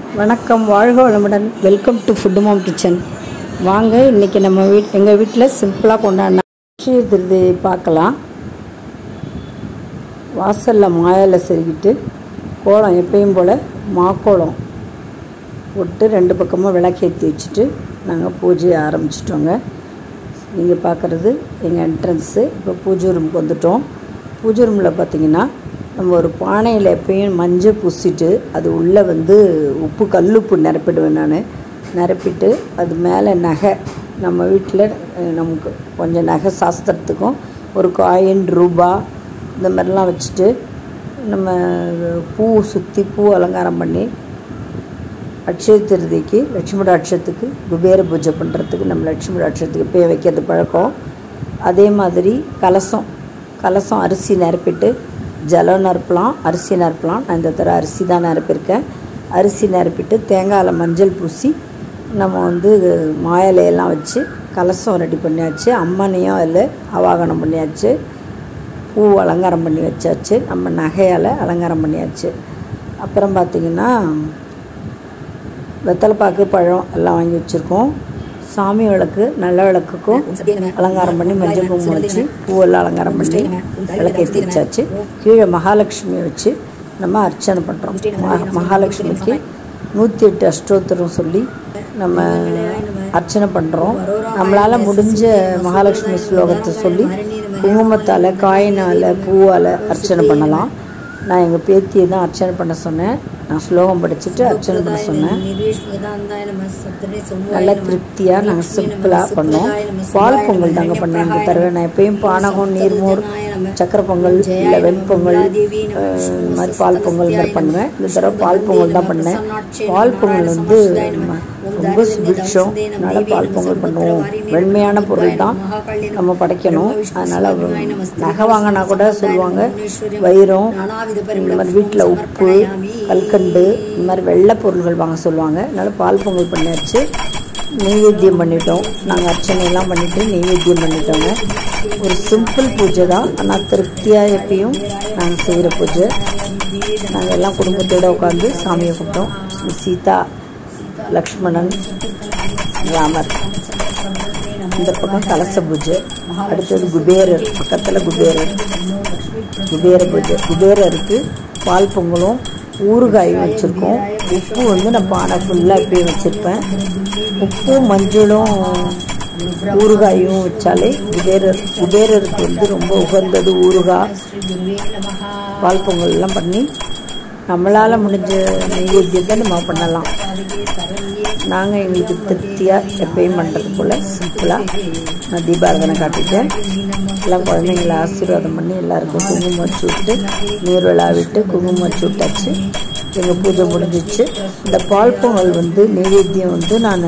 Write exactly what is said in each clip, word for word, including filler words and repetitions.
வணக்கம், வாழ்க வளமுடன். Welcome to food mom kitchen. வாங்க, இன்றைக்கி நம்ம வீட் எங்கள் வீட்டில் சிம்பிளாக கொண்டாடின அக்ஷய திருதியை பார்க்கலாம். வாசலில் மாயில செருகிட்டு கோலம் எப்பயும் போல் மாக்கோலம் போட்டு ரெண்டு பக்கமும் விளக்கேற்றி வச்சுட்டு நாங்கள் பூஜையை ஆரம்பிச்சிட்டோங்க. நீங்கள் பார்க்குறது எங்கள் என்ட்ரன்ஸு. இப்போ பூஜை ரூமுக்கு வந்துவிட்டோம். பூஜை ரூமில் பார்த்திங்கன்னா நம்ம ஒரு பானையில் எப்பயும் மஞ்சள் பூசிட்டு அது உள்ளே வந்து உப்பு கல்லுப்பு நிரப்பிடுவேன். நான் நிரப்பிட்டு அது மேலே நகை, நம்ம வீட்டில் நமக்கு கொஞ்சம் நகை சாஸ்திரத்துக்கும் ஒரு காயின் ரூபா இந்த மாதிரிலாம் வச்சுட்டு நம்ம பூ சுற்றி பூ அலங்காரம் பண்ணி அட்சய திருதிக்கு லட்சுமி அட்சத்துக்கு குபேர பூஜை பண்ணுறதுக்கு நம்ம லட்சுமி அட்சத்துக்கு எப்போயும் வைக்கிறது பழக்கம். அதே மாதிரி கலசம் கலசம் அரிசி நிரப்பிட்டு ஜலம் நிரப்பலாம், அரிசி நிரப்பலாம். நான் இந்த தடவை அரிசி தான் நிரப்பியிருக்கேன். அரிசி நிரப்பிட்டு தேங்காயில் மஞ்சள் பூசி நம்ம வந்து மாயிலையெல்லாம் வச்சு கலசம் ரெடி பண்ணியாச்சு. அம்மனையும் அதில் அவாகனம் பண்ணியாச்சு. பூ அலங்காரம் பண்ணி வச்சாச்சு. நம்ம நகையால் அலங்காரம் பண்ணியாச்சு. அப்புறம் பார்த்திங்கன்னா வெத்தலைப்பாக்கு பழம் எல்லாம் வாங்கி வச்சுருக்கோம். சாமி விளக்கு நல்ல விளக்குக்கும் அலங்காரம் பண்ணி மஞ்சள் குங்குமம் வச்சு பூவெல்லாம் அலங்காரம் பண்ணி விளக்கேற்றி வச்சாச்சு. கீழே மகாலட்சுமியை வச்சு நம்ம அர்ச்சனை பண்ணுறோம். மகா மகாலட்சுமிக்கு நூற்றி எட்டு அஷ்டோத்திரம் சொல்லி நம்ம அர்ச்சனை பண்ணுறோம். நம்மளால் முடிஞ்ச மகாலட்சுமி ஸ்லோகத்தை சொல்லி குங்குமத்தால் காயினால் பூவால் அர்ச்சனை பண்ணலாம். நான் எங்கள் பேத்தியை தான் அர்ச்சனை பண்ண சொன்னேன். நான் ஸ்லோகம் படிச்சுட்டு அர்ச்சனை பண்ண சொன்னேன். நல்லா திருப்தியாக நாங்கள் சிம்பிளாக பண்ணோம். பால் பொங்கல் தாங்க பண்ணேன் இந்த தடவை. நான் எப்பயும் பானகம், நீர்மோர், சக்கரை பொங்கல் இல்லை வெண்பொங்கல் இந்த மாதிரி பால் பொங்கல் மாதிரி பண்ணுவேன். இந்த தடவை பால் பொங்கல் தான் பண்ணேன். பால் பொங்கல் வந்து ரொம்ப சுபிட்சம். அதனால் பால் பொங்கல் பண்ணுவோம். வெண்மையான பொருள் தான் நம்ம படைக்கணும். அதனால் நகை வாங்கினா கூட சொல்லுவாங்க வைரம், இந்த மாதிரி வீட்டில் உப்பு, கல்கண்டு, இந்த மாதிரி வெள்ளை பொருள்கள் வாங்க சொல்லுவாங்க. அதனால் பால் பொங்கல் பண்ணியாச்சு. நெய்வேத்தியம் பண்ணிட்டோம். நாங்கள் அர்ச்சனையெல்லாம் பண்ணிவிட்டு நெய்வேத்தியம் பண்ணிட்டோங்க. ஒரு சிம்பிள் பூஜை தான், ஆனால் திருப்தியாக எப்பயும் நாங்கள் செய்கிற பூஜை. நாங்கள் எல்லாம் குடும்பத்தோடு உட்காந்து சாமியை கூப்பிட்டோம். சீதா, லக்ஷ்மணன், ராமர். இந்த பக்கம் கலச பூஜை. அடுத்தது குபேரர், பக்கத்தில் குபேரர், குபேர பூஜை. குபேரருக்கு பால் பொங்கலும் ஊறுகாயும் வச்சுருக்கோம். உப்பு வந்து நான் பானை ஃபுல்லாக எப்பயும் வச்சுருப்பேன். உப்பும் மஞ்சளும் ஊறுகாயும் வச்சாலே குபேரர் குபேரருக்கு வந்து ரொம்ப உகந்தது ஊறுகாய். பால் பொங்கல்லாம் பண்ணி நம்மளால் முடிஞ்ச நெய்வேத்தியத்தை நம்ம பண்ணலாம். நாங்கள் எங்களுக்கு திருப்தியாக எப்பயும் பண்ணுறது போல் சிம்பிளாக நான் தீபாரதனை காட்டிட்டேன். எல்லாம் குழந்தைங்களை ஆசீர்வாதம் பண்ணி எல்லாருக்கும் குங்குமம் வச்சு விட்டு நீர் விழா விட்டு குங்குமம் வச்சு விட்டாச்சு. எங்கள் பூஜை முடிஞ்சிச்சு. இந்த பால் பொங்கல் வந்து நெய்வேத்தியம் வந்து நான்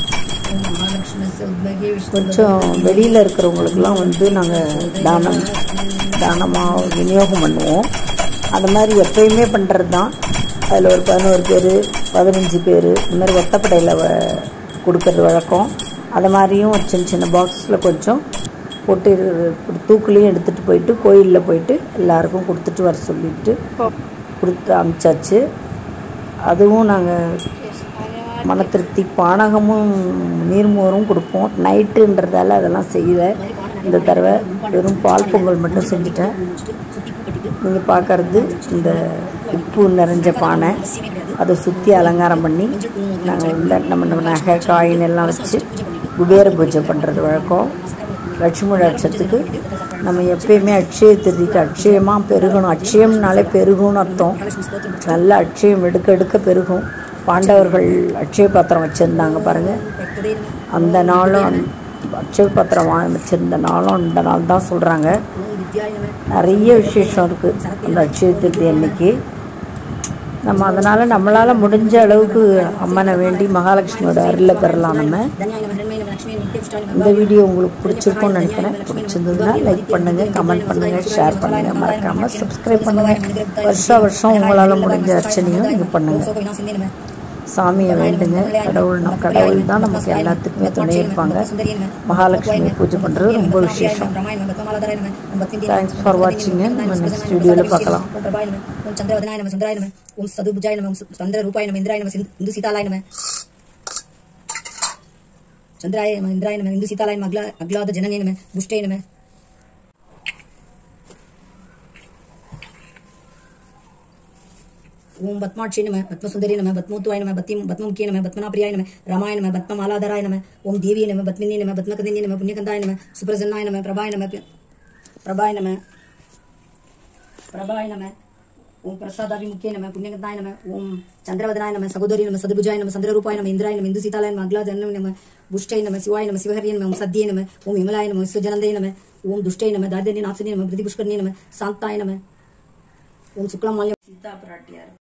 கொஞ்சம் வெளியில் இருக்கிறவங்களுக்கெல்லாம் வந்து நாங்கள் தானம் தானமாக விநியோகம் பண்ணுவோம். அது மாதிரி எப்பயுமே பண்ணுறது தான். அதில் ஒரு பதினோரு பேர் பதினஞ்சு பேர் இந்த மாதிரி ஒத்தப்படையில் கொடுக்கறது வழக்கம். அது மாதிரியும் ஒரு சின்ன சின்ன பாக்ஸில் கொஞ்சம் போட்டு தூக்குலையும் எடுத்துகிட்டு போயிட்டு கோயிலில் போயிட்டு எல்லாருக்கும் கொடுத்துட்டு வர சொல்லிட்டு கொடுத்து அனுப்பிச்சாச்சு. அதுவும் நாங்கள் மன திருப்தி. பானகமும் நீர்மோரும் கொடுப்போம். நைட்டுன்றதால அதெல்லாம் செய்யலை. இந்த தடவை வெறும் பால் பொங்கல் மட்டும் செஞ்சுட்டேன். நீங்கள் பார்க்குறது இந்த உப்பு நிறைஞ்ச பானை. அதை சுற்றி அலங்காரம் பண்ணி நாங்கள் உள்ள நம்ம நம்ம நகை காயின் எல்லாம் வச்சு குபேர பூஜை பண்ணுறது வழக்கம். லட்சுமி அட்சத்துக்கு நம்ம எப்பயுமே அட்சய திருதிக்கு அட்சயமாக பெருகணும். அட்சயம்னாலே பெருகும்னு அர்த்தம். நல்ல அட்சயம் எடுக்க எடுக்க பெருகும். பாண்டவர்கள் அட்சய பாத்திரம் வச்சுருந்தாங்க பாருங்கள். அந்த நாளும் அட்சய பாத்திரம் வச்சுருந்த நாளும் அந்த நாள் தான் சொல்கிறாங்க. நிறைய விசேஷம் இருக்குது அந்த அட்சய திருதி அன்னைக்கு. நம்ம அதனால் நம்மளால் முடிஞ்ச அளவுக்கு அம்மனை வேண்டி மகாலட்சுமியோட அருளை பெறலாம். நம்ம இந்த வீடியோ உங்களுக்கு பிடிச்சிருக்கும்னு நினைக்கிறேன். பிடிச்சிருந்ததுன்னா லைக் பண்ணுங்கள், கமெண்ட் பண்ணுங்கள், ஷேர் பண்ணுங்கள், மறக்காமல் சப்ஸ்கிரைப் பண்ணுங்கள். வருஷா வருஷம் உங்களால் முடிஞ்ச அர்ச்சனையும் நீங்கள் பண்ணுங்கள். சாமியை வேண்டுங்க. கடவுள் கடவுள் தான் நமக்கு எல்லாத்துக்குமே துணை இருப்பாங்க. மகாலட்சுமி பூஜை பண்ணுறது ரொம்ப விசேஷம். Thanks for watching. நம்ம நெக்ஸ்ட் வீடியோவில் பார்க்கலாம். ஓம் சந்திரவதனாய நம சுந்தராய நம ஓம் சதுர்புஜாய நம சந்திர ரூபாய நம இந்திராய நம இந்து சீதாலாய நம चंद्राय नमः इंद्राय नमः इंदु सीतालाय नमः अग्ला अग्लाद जनने नमः पुष्टे नमः ओम पद्माक्षी नमः पद्मसुंदरी नमः पद्मोत्वाय नमः पद्म पद्ममुखी नमः पद्मनाप्रियाय नमः रामाय नमः पद्ममालाधराय नमः ओम देवी नमः पद्मिनी नमः पद्मकदिनी नमः पुण्यकंदाय नमः सुप्रसन्नाय नमः प्रभाय नमः प्रभाय नमः प्रभाय नमः ओम प्रसादाभिमुखे नमः पुण्यकंदाय नमः ओम चंद्रवदनाय नमः सगोदरी नमः सदभुजाय नमः चंद्ररूपाय नमः इंद्राय नमः इंदु सीतालाय नमः अग्लाद जनने नमः पुष्टे नमः शिवाय नमः शिवहर्ये नमः ओम सद्ये नमः ओम विमलाय नमः विश्वजनन्दे नमः ओम दुष्टे नमः दार्दन्य नासिने नमः प्रतिपुष्करणे नमः शांताय नमः ओम शुक्लमाल्य सीता प्राट्यार